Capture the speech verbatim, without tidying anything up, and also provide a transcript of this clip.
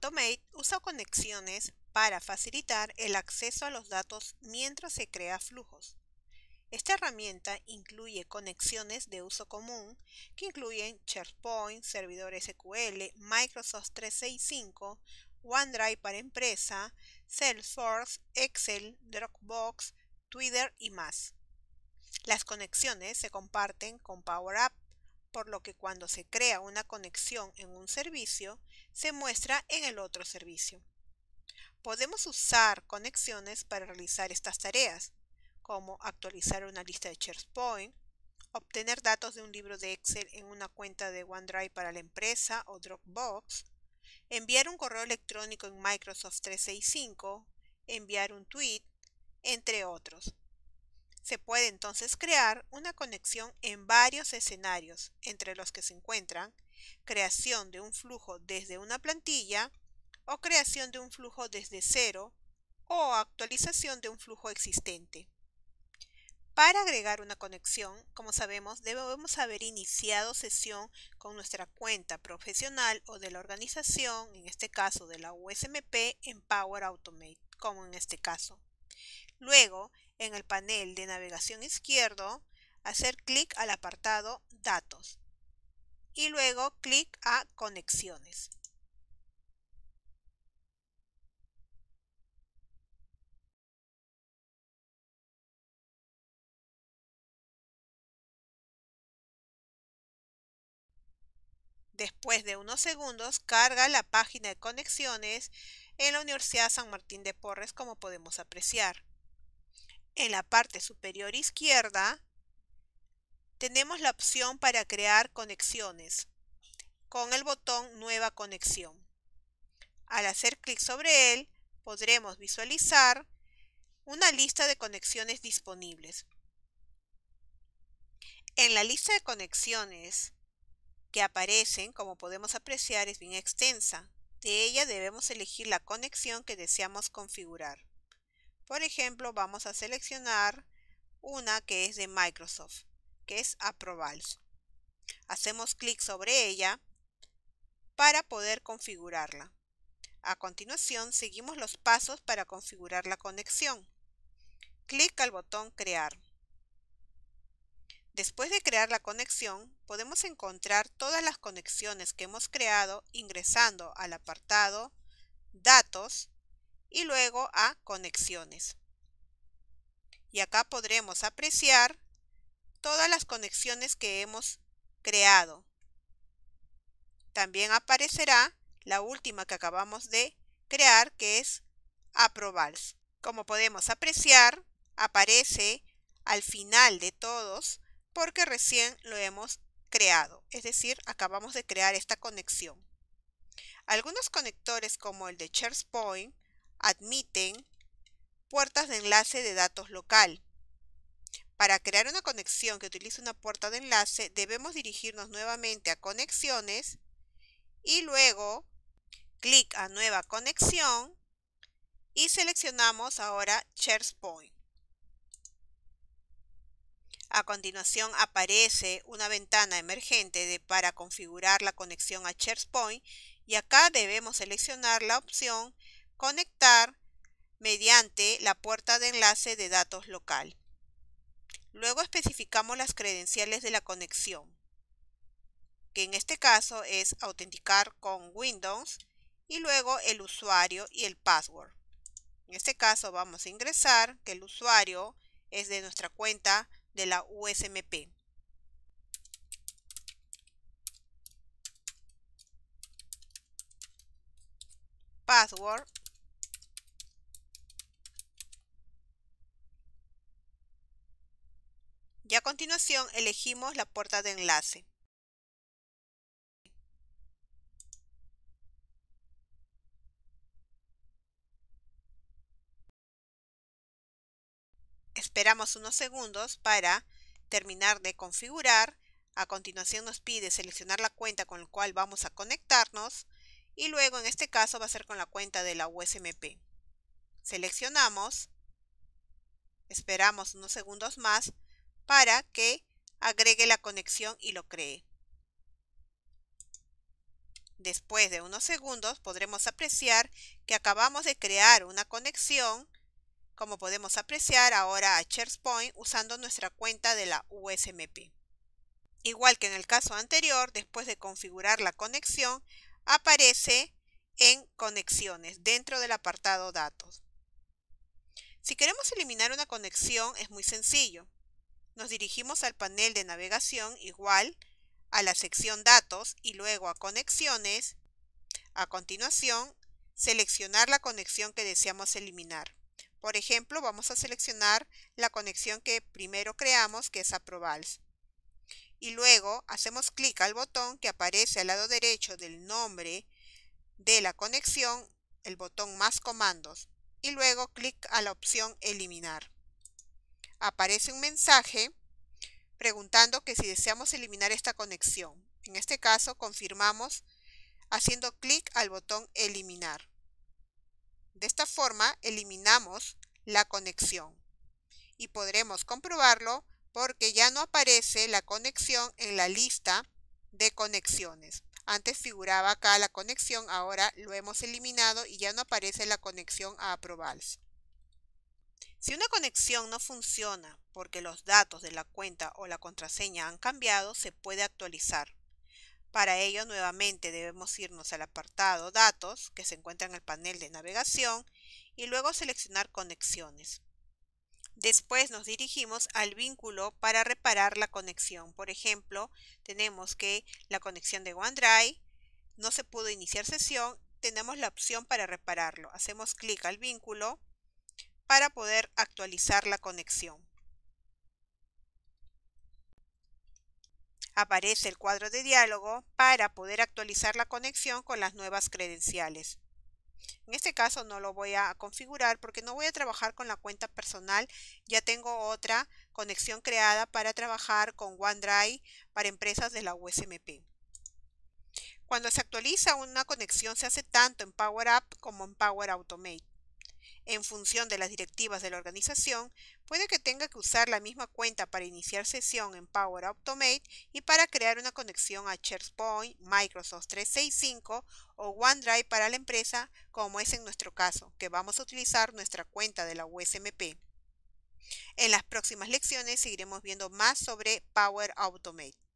Automate usa conexiones para facilitar el acceso a los datos mientras se crea flujos. Esta herramienta incluye conexiones de uso común que incluyen SharePoint, servidor S Q L, Microsoft trescientos sesenta y cinco, OneDrive para empresa, Salesforce, Excel, Dropbox, Twitter y más. Las conexiones se comparten con Power App, por lo que cuando se crea una conexión en un servicio, se muestra en el otro servicio. Podemos usar conexiones para realizar estas tareas, como actualizar una lista de SharePoint, obtener datos de un libro de Excel en una cuenta de OneDrive para la empresa o Dropbox, enviar un correo electrónico en Microsoft trescientos sesenta y cinco, enviar un tweet, entre otros. Se puede entonces crear una conexión en varios escenarios, entre los que se encuentran creación de un flujo desde una plantilla o creación de un flujo desde cero o actualización de un flujo existente. Para agregar una conexión, como sabemos, debemos haber iniciado sesión con nuestra cuenta profesional o de la organización, en este caso de la U S M P, en Power Automate, como en este caso. Luego, en el panel de navegación izquierdo, hacer clic al apartado Datos y luego clic a Conexiones. Después de unos segundos, carga la página de conexiones en la Universidad San Martín de Porres, como podemos apreciar. En la parte superior izquierda tenemos la opción para crear conexiones con el botón Nueva conexión. Al hacer clic sobre él, podremos visualizar una lista de conexiones disponibles. En la lista de conexiones que aparecen, como podemos apreciar, es bien extensa. De ella debemos elegir la conexión que deseamos configurar. Por ejemplo, vamos a seleccionar una que es de Microsoft, que es Approvals. Hacemos clic sobre ella para poder configurarla. A continuación, seguimos los pasos para configurar la conexión. Clic al botón Crear. Después de crear la conexión, podemos encontrar todas las conexiones que hemos creado ingresando al apartado Datos y luego a Conexiones. Y acá podremos apreciar todas las conexiones que hemos creado. También aparecerá la última que acabamos de crear, que es Approvals. Como podemos apreciar, aparece al final de todos porque recién lo hemos creado, es decir, acabamos de crear esta conexión. Algunos conectores, como el de SharePoint, admiten puertas de enlace de datos local. Para crear una conexión que utilice una puerta de enlace, debemos dirigirnos nuevamente a Conexiones y luego clic a Nueva conexión y seleccionamos ahora SharePoint. A continuación aparece una ventana emergente de, para configurar la conexión a SharePoint y acá debemos seleccionar la opción Conectar mediante la puerta de enlace de datos local. Luego especificamos las credenciales de la conexión, que en este caso es autenticar con Windows y luego el usuario y el password. En este caso vamos a ingresar que el usuario es de nuestra cuenta de la U S M P. Password. Y a continuación elegimos la puerta de enlace. Esperamos unos segundos para terminar de configurar. A continuación nos pide seleccionar la cuenta con la cual vamos a conectarnos y luego en este caso va a ser con la cuenta de la U S M P. Seleccionamos, esperamos unos segundos más para que agregue la conexión y lo cree. Después de unos segundos podremos apreciar que acabamos de crear una conexión, como podemos apreciar ahora a SharePoint usando nuestra cuenta de la U S M P. Igual que en el caso anterior, después de configurar la conexión, aparece en Conexiones dentro del apartado Datos. Si queremos eliminar una conexión es muy sencillo. Nos dirigimos al panel de navegación igual a la sección Datos y luego a Conexiones. A continuación, seleccionar la conexión que deseamos eliminar. Por ejemplo, vamos a seleccionar la conexión que primero creamos, que es Aprovals. Y luego hacemos clic al botón que aparece al lado derecho del nombre de la conexión, el botón más comandos, y luego clic a la opción eliminar. Aparece un mensaje preguntando que si deseamos eliminar esta conexión. En este caso confirmamos haciendo clic al botón eliminar. De esta forma eliminamos la conexión y podremos comprobarlo porque ya no aparece la conexión en la lista de conexiones. Antes figuraba acá la conexión, ahora lo hemos eliminado y ya no aparece la conexión a Aprovals. Si una conexión no funciona porque los datos de la cuenta o la contraseña han cambiado, se puede actualizar. Para ello, nuevamente debemos irnos al apartado Datos, que se encuentra en el panel de navegación, y luego seleccionar Conexiones. Después nos dirigimos al vínculo para reparar la conexión. Por ejemplo, tenemos que la conexión de OneDrive no se pudo iniciar sesión, tenemos la opción para repararlo. Hacemos clic al vínculo para poder actualizar la conexión. Aparece el cuadro de diálogo para poder actualizar la conexión con las nuevas credenciales. En este caso no lo voy a configurar porque no voy a trabajar con la cuenta personal, ya tengo otra conexión creada para trabajar con OneDrive para empresas de la U S M P. Cuando se actualiza una conexión se hace tanto en Power Up como en Power Automate. En función de las directivas de la organización, puede que tenga que usar la misma cuenta para iniciar sesión en Power Automate y para crear una conexión a SharePoint, Microsoft trescientos sesenta y cinco o OneDrive para la empresa, como es en nuestro caso, que vamos a utilizar nuestra cuenta de la U S M P. En las próximas lecciones seguiremos viendo más sobre Power Automate.